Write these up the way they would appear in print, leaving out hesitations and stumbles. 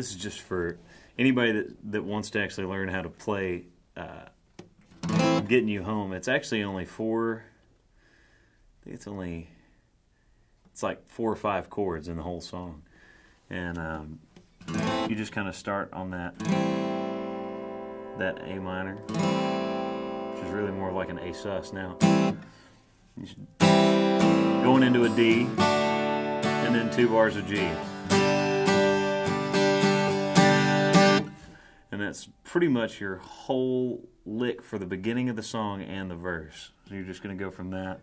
this is just for anybody that wants to actually learn how to play Getting You Home. It's actually only I think it's like 4 or 5 chords in the whole song. And you just kind of start on that A minor, which is really more like an A sus now. Going into a D, and then 2 bars of G. And that's pretty much your whole lick for the beginning of the song and the verse. So you're just going to go from that.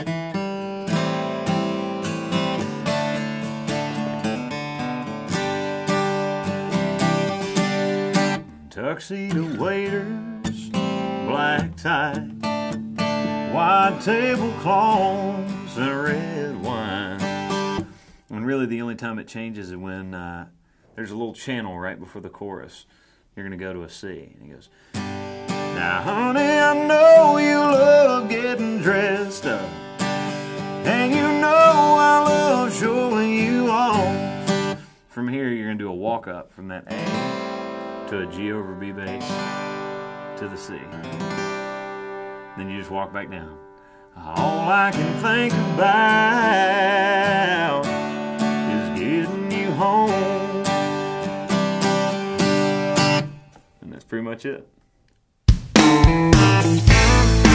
Tuxedo waiters, black tie, white tablecloths, and red wine. And really the only time it changes is when there's a little channel right before the chorus. You're going to go to a C. And he goes, now honey, I know you love getting dressed up, and you know I love showing you off. From here you're going to do a walk up from that A to a G over B bass to the C. Then you just walk back down. All I can think about is getting you home. And that's pretty much it.